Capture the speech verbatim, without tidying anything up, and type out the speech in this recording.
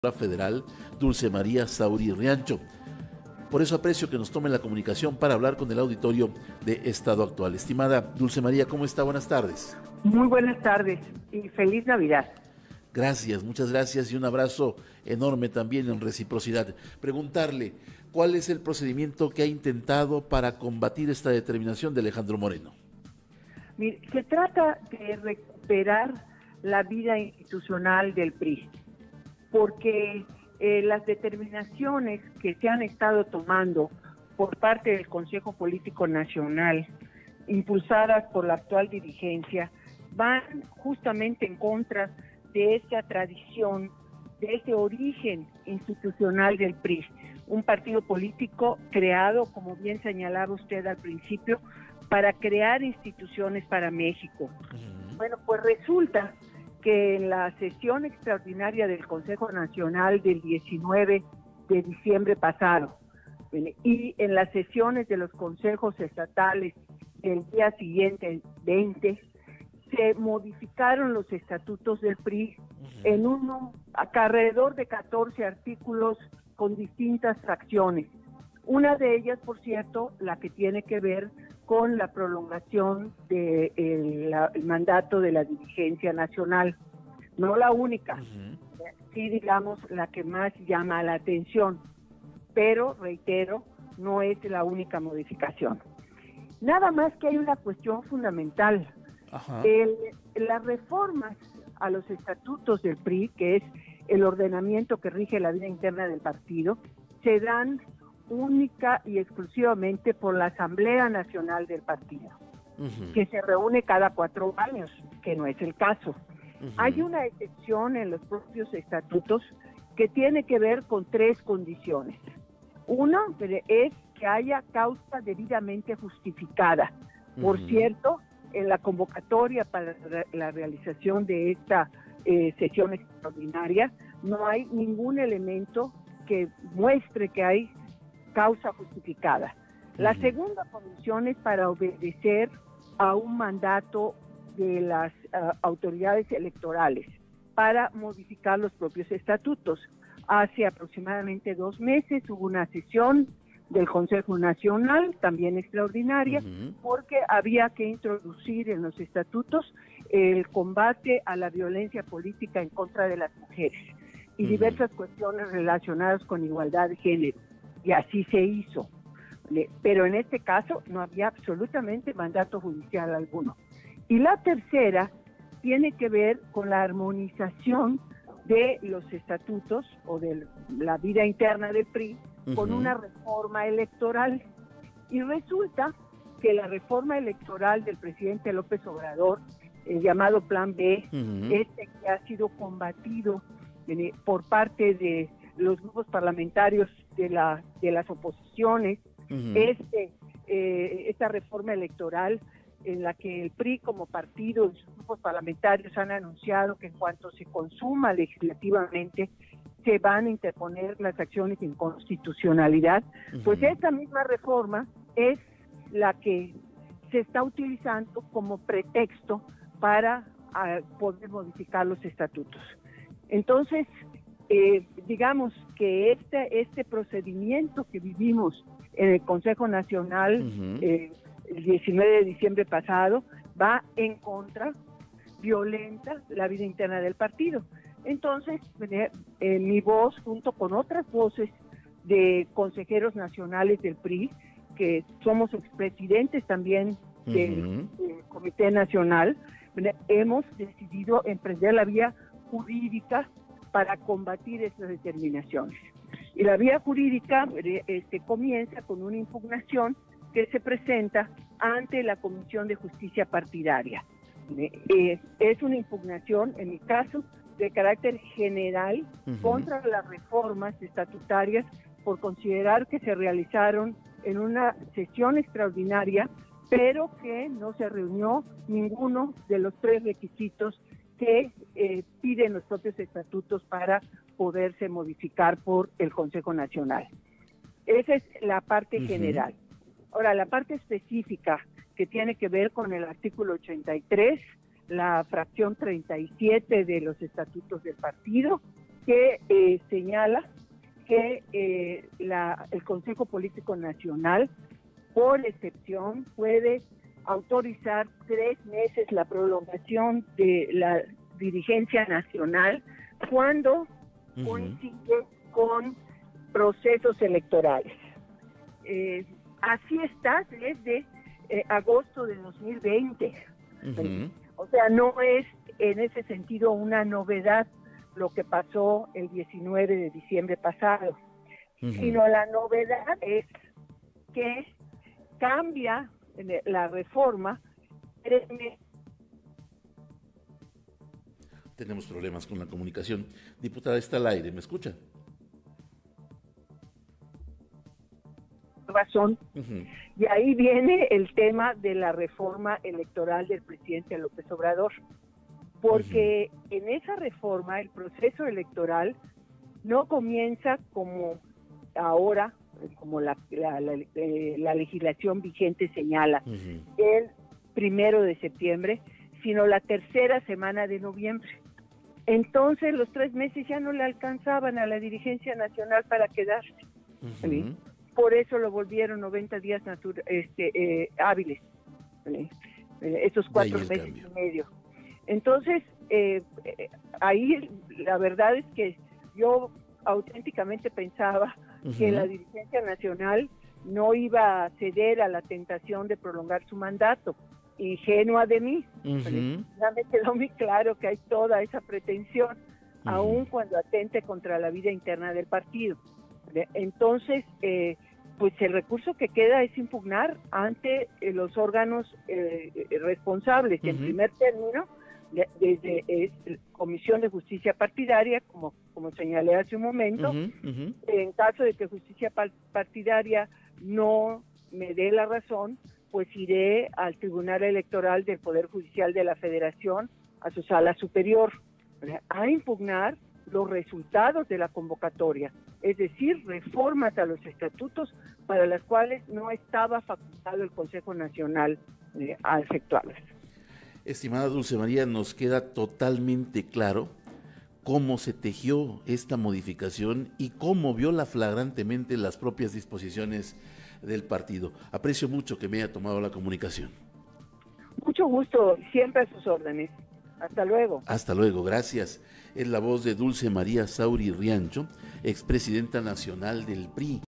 Federal Dulce María Sauri Riancho. Por eso aprecio que nos tome la comunicación para hablar con el auditorio de Estado Actual. Estimada Dulce María, ¿cómo está? Buenas tardes. Muy buenas tardes y feliz Navidad. Gracias, muchas gracias y un abrazo enorme también en reciprocidad. Preguntarle, ¿cuál es el procedimiento que ha intentado para combatir esta determinación de Alejandro Moreno? Mire, se trata de recuperar la vida institucional del P R I, porque eh, las determinaciones que se han estado tomando por parte del Consejo Político Nacional, impulsadas por la actual dirigencia, van justamente en contra de esa tradición, de ese origen institucional del P R I, un partido político creado, como bien señalaba usted al principio, para crear instituciones para México. Uh-huh. Bueno, pues resulta que en la sesión extraordinaria del Consejo Nacional del diecinueve de diciembre pasado y en las sesiones de los consejos estatales del día siguiente, veinte, se modificaron los estatutos del P R I uh-huh. en uno, alrededor de catorce artículos con distintas fracciones. Una de ellas, por cierto, la que tiene que ver con la prolongación del de el mandato de la dirigencia nacional. No la única, uh-huh. sí digamos la que más llama la atención, pero reitero, no es la única modificación. Nada más que hay una cuestión fundamental. Uh-huh. El, las reformas a los estatutos del P R I, que es el ordenamiento que rige la vida interna del partido, se dan única y exclusivamente por la Asamblea Nacional del partido, uh-huh. que se reúne cada cuatro años, que no es el caso. Uh-huh. Hay una excepción en los propios estatutos que tiene que ver con tres condiciones. Una es que haya causa debidamente justificada. Uh-huh. Por cierto, en la convocatoria para la realización de esta eh, sesión extraordinaria no hay ningún elemento que muestre que hay causa justificada. La uh-huh. segunda condición es para obedecer a un mandato de las uh, autoridades electorales para modificar los propios estatutos. Hace aproximadamente dos meses hubo una sesión del Consejo Nacional, también extraordinaria, uh-huh. porque había que introducir en los estatutos el combate a la violencia política en contra de las mujeres y uh-huh. diversas cuestiones relacionadas con igualdad de género. Y así se hizo. Pero en este caso no había absolutamente mandato judicial alguno. Y la tercera tiene que ver con la armonización de los estatutos o de la vida interna del P R I uh-huh. con una reforma electoral. Y resulta que la reforma electoral del presidente López Obrador, el llamado Plan B, uh-huh. este que ha sido combatido eh, por parte de los grupos parlamentarios de la de las oposiciones, uh-huh. este eh, esta reforma electoral en la que el P R I como partido y sus grupos parlamentarios han anunciado que en cuanto se consuma legislativamente se van a interponer las acciones de inconstitucionalidad, uh-huh. pues esta misma reforma es la que se está utilizando como pretexto para uh, poder modificar los estatutos. Entonces, Eh, digamos que este, este procedimiento que vivimos en el Consejo Nacional uh-huh. eh, el diecinueve de diciembre pasado va en contra, violenta la vida interna del partido. Entonces, eh, mi voz junto con otras voces de consejeros nacionales del P R I, que somos expresidentes también del, uh-huh. del Comité Nacional, hemos decidido emprender la vía jurídica para combatir esas determinaciones. Y la vía jurídica este, comienza con una impugnación que se presenta ante la Comisión de Justicia Partidaria. Eh, es una impugnación, en mi caso, de carácter general uh-huh. contra las reformas estatutarias por considerar que se realizaron en una sesión extraordinaria, pero que no se reunió ninguno de los tres requisitos que eh, piden los propios estatutos para poderse modificar por el Consejo Nacional. Esa es la parte uh-huh. general. Ahora, la parte específica que tiene que ver con el artículo ochenta y tres, la fracción treinta y siete de los estatutos del partido, que eh, señala que eh, la, el Consejo Político Nacional, por excepción, puede autorizar tres meses la prolongación de la dirigencia nacional cuando uh-huh. coincide con procesos electorales. Eh, así está desde eh, agosto de dos mil veinte. Uh-huh. O sea, no es en ese sentido una novedad lo que pasó el diecinueve de diciembre pasado, uh-huh. sino la novedad es que cambia la reforma. Tenemos problemas con la comunicación. Diputada, está al aire, ¿me escucha? Razón. Uh-huh. Y ahí viene el tema de la reforma electoral del presidente López Obrador, porque uh-huh. en esa reforma el proceso electoral no comienza como ahora, como la, la, la, la legislación vigente señala, uh-huh. el primero de septiembre, sino la tercera semana de noviembre. Entonces los tres meses ya no le alcanzaban a la dirigencia nacional para quedarse. Uh-huh. ¿Sí? Por eso lo volvieron noventa días natura, este, eh, hábiles, ¿sí? eh, esos cuatro meses cambio. y medio. Entonces, eh, eh, ahí la verdad es que yo auténticamente pensaba uh-huh. que la dirigencia nacional no iba a ceder a la tentación de prolongar su mandato. Ingenua de mí. Uh-huh. Ya me quedó muy claro que hay toda esa pretensión, uh-huh. aun cuando atente contra la vida interna del partido. Entonces, eh, pues el recurso que queda es impugnar ante eh, los órganos eh, responsables. Uh-huh. En primer término, desde eh, Comisión de Justicia Partidaria, como, como señalé hace un momento. Uh-huh. Uh-huh. En caso de que Justicia Partidaria no me dé la razón, pues iré al Tribunal Electoral del Poder Judicial de la Federación, a su sala superior, a impugnar los resultados de la convocatoria, es decir, reformas a los estatutos para las cuales no estaba facultado el Consejo Nacional eh, a efectuarlas. Estimada Dulce María, nos queda totalmente claro cómo se tejió esta modificación y cómo viola flagrantemente las propias disposiciones del partido. Aprecio mucho que me haya tomado la comunicación. Mucho gusto, siempre a sus órdenes. Hasta luego. Hasta luego, gracias. Es la voz de Dulce María Sauri Riancho, expresidenta nacional del P R I.